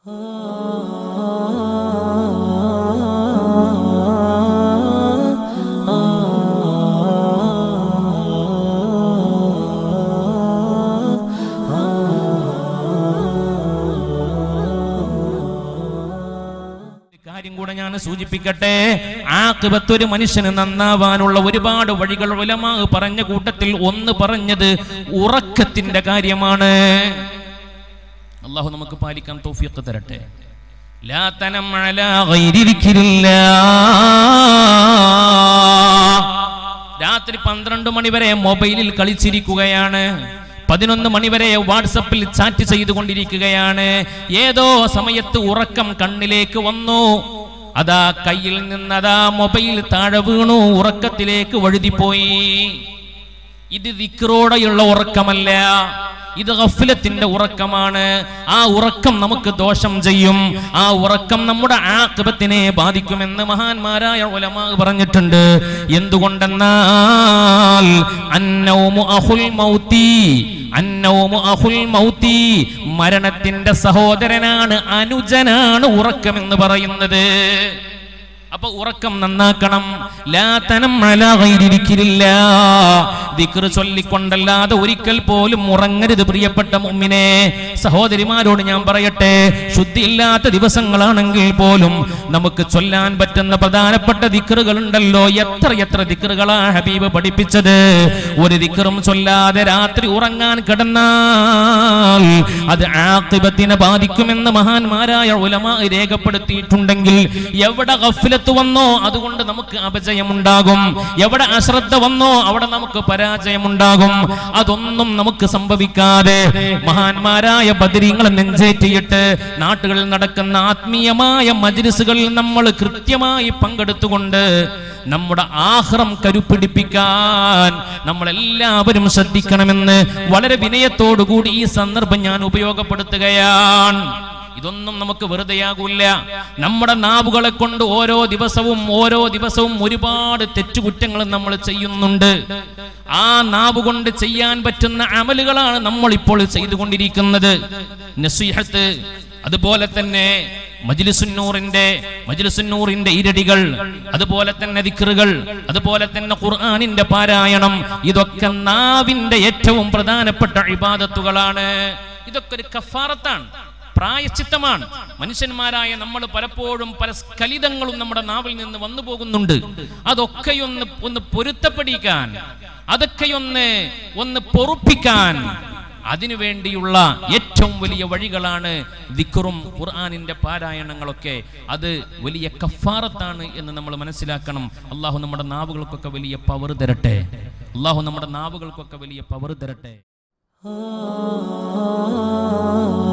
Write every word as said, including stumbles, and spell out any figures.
കാര്യം കൂടെ ഞാൻ സൂചിപ്പിക്കട്ടെ. ആഖിബത്ത് ഒരു മനുഷ്യന് നന്നാവാനുള്ള ഒരുപാട് വഴികൾ ഉലമാ പറഞ്ഞ കൂട്ടത്തിൽ ഒന്ന് പറഞ്ഞത് ഉറക്കത്തിന്റെ കാര്യമാണ്. അല്ലാഹു നമുക്ക് പാലിക്കാൻ തൗഫീഖ് തരട്ടെ. ലാ തനം അലാ ഗൈരി ദിക്രില്ലാഹ്. രാത്രി പന്ത്രണ്ട് മണി വരെ മൊബൈലിൽ കളിച്ചിരിക്കുകയാണ്, പതിനൊന്ന് മണിവരെ വാട്സപ്പിൽ ചാറ്റ് ചെയ്തുകൊണ്ടിരിക്കുകയാണ്. ഏതോ സമയത്ത് ഉറക്കം കണ്ണിലേക്ക് വന്നു, അതാ കയ്യിൽ നിന്നതാ മൊബൈൽ താഴെ വീണു, ഉറക്കത്തിലേക്ക് വഴുതിപ്പോയി. ഇത് ദിക്റോടെയുള്ള ഉറക്കമല്ല, ഇത് ഗഫ്ലത്തിന്റെ ഉറക്കമാണ്. ആ ഉറക്കം നമുക്ക് ദോഷം ചെയ്യും, ആ ഉറക്കം നമ്മുടെ ആഖിബത്തിനെ ബാധിക്കുമെന്ന് മഹാന്മാരായ ഉലമാ പറഞ്ഞിട്ടുണ്ട്. എന്തുകൊണ്ടെന്നാൽ അന്നൗമു അഖുൽ മൗതി, അന്നൗമു അഖുൽ മൗതി, മരണത്തിന്റെ സഹോദരനാണ്, അനുജനാണ് ഉറക്കം എന്ന് പറയുന്നത്. അപ്പൊ ഉറക്കം നന്നാക്കണം. ലാ തനം അലാ ഗൈരി ദിക്രില്ലാഹ്. ദിക്ർ ചൊല്ലിക്കൊണ്ടല്ലാതെ ഒരിക്കൽ പോലും ഉറങ്ങരുത് പ്രിയപ്പെട്ട മുഅ്മിനേ. സഹോദരിമാരോട് ഞാൻ പറയട്ടെ, ശുദ്ധിയില്ലാത്ത ദിവസങ്ങളാണെങ്കിൽ പോലും നമുക്ക് ചൊല്ലാൻ പറ്റുന്ന പ്രധാനപ്പെട്ട ദിക്റുകൾ ഉണ്ടല്ലോ. എത്ര എത്ര ദിക്റുകളാ ഹബീബ് പഠിപ്പിച്ചത്. ഒരു ദിക്റും ചൊല്ലാതെ രാത്രി ഉറങ്ങാൻ കിടന്നാൽ അത് ആഖിബത്തിനെ ബാധിക്കുമെന്ന് മഹാന്മാരായ ഉലമാ രേഖപ്പെടുത്തിയിട്ടുണ്ടെങ്കിൽ എവിടെ ഗഫ്ലത്ത് വന്നോ അതുകൊണ്ട് നമുക്ക് അപജയമുണ്ടാകും, എവിടെ അശ്രദ്ധ വന്നോ അവിടെ നമുക്ക് പരാജയമുണ്ടാകും. അതൊന്നും നമുക്ക് സംഭവിക്കാതെ മഹാന്മാരായ ബദരീങ്ങളെ നെഞ്ചേറ്റിയിട്ട് നാട്ടുകളിൽ നടക്കുന്ന ആത്മീയമായ മജ്ലിസുകളിൽ നമ്മൾ കൃത്യമായി പങ്കെടുത്തുകൊണ്ട് നമ്മുടെ ആഖിറം കരുപിടിപ്പിക്കാൻ നമ്മളെല്ലാവരും ശ്രദ്ധിക്കണമെന്ന് വളരെ വിനയത്തോടുകൂടി ഈ സന്ദർഭം ഞാൻ ഉപയോഗപ്പെടുത്തുകയാണ്. ഇതൊന്നും നമുക്ക് വെറുതെയാകൂല. നമ്മുടെ നാവുകളെ കൊണ്ട് ഓരോ ദിവസവും ഓരോ ദിവസവും ഒരുപാട് തെറ്റുകുറ്റങ്ങൾ നമ്മൾ ചെയ്യുന്നുണ്ട്. ആ നാവ് കൊണ്ട് ചെയ്യാൻ പറ്റുന്ന അമലുകളാണ് നമ്മൾ ഇപ്പോൾ ചെയ്തുകൊണ്ടിരിക്കുന്നത്. നസീഹത്ത്, അതുപോലെ തന്നെ മജ്ലിസുന്നൂറിന്റെ മജ്ലിസുന്നൂറിന്റെ ഇരടികൾ, അതുപോലെ തന്നെ ദിക്റുകൾ, അതുപോലെ തന്നെ ഖുർആനിന്റെ പാരായണം, ഇതൊക്കെ നാവിന്റെ ഏറ്റവും പ്രധാനപ്പെട്ട ഇബാദത്തുകളാണ്. ഇതൊക്കെ ഒരു കഫാറത്താണ്, പ്രായശ്ചിത്തമാണ്. മനുഷ്യന്മാരായ നമ്മൾ പലപ്പോഴും പല സ്ഖലിതങ്ങളും നമ്മുടെ നാവിൽ നിന്ന് വന്നു പോകുന്നുണ്ട്. അതൊക്കെയൊന്ന് ഒന്ന് പൊരുത്തപ്പെടിക്കാൻ, അതൊക്കെയൊന്ന് ഒന്ന് പൊറുപ്പിക്കാൻ, അതിനുവേണ്ടിയുള്ള ഏറ്റവും വലിയ വഴികളാണ് ദിക്റും ഖുർആനിന്റെ പാരായണങ്ങളൊക്കെ. അത് വലിയ കഫാറത്താണ് എന്ന് നമ്മൾ മനസ്സിലാക്കണം. അല്ലാഹു നമ്മുടെ നാവുകൾക്കൊക്കെ വലിയ പവർ തരട്ടെ. അല്ലാഹു നമ്മുടെ നാവുകൾക്കൊക്കെ വലിയ പവർ തരട്ടെ.